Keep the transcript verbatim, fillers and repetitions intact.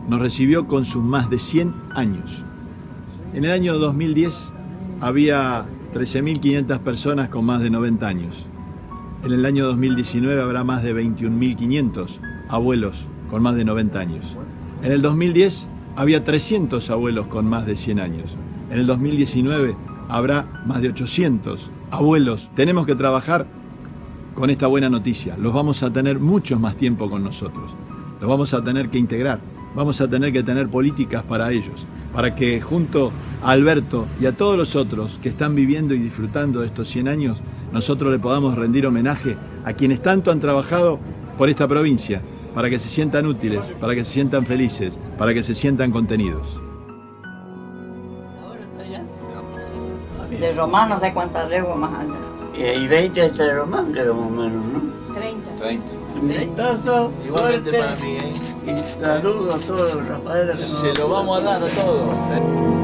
nos recibió con sus más de cien años. En el año dos mil diez había trece mil quinientas personas con más de noventa años. En el año dos mil diecinueve habrá más de veintiún mil quinientos abuelos con más de noventa años. En el dos mil diez había trescientos abuelos con más de cien años. En el dos mil diecinueve habrá más de ochocientos abuelos. Tenemos que trabajar con esta buena noticia. Los vamos a tener mucho más tiempo con nosotros. Los vamos a tener que integrar. Vamos a tener que tener políticas para ellos, para que junto a Alberto y a todos los otros que están viviendo y disfrutando de estos cien años, nosotros le podamos rendir homenaje a quienes tanto han trabajado por esta provincia, para que se sientan útiles, para que se sientan felices, para que se sientan contenidos. De Román no sé cuántas leguas más allá. Y veinte hasta de Román quedó más o menos, ¿no? treinta. treinta. Un gustazo. Igualmente fuerte, para mí, ¿eh? Y saludos a todos los Rafael. Se lo vamos a dar a todos.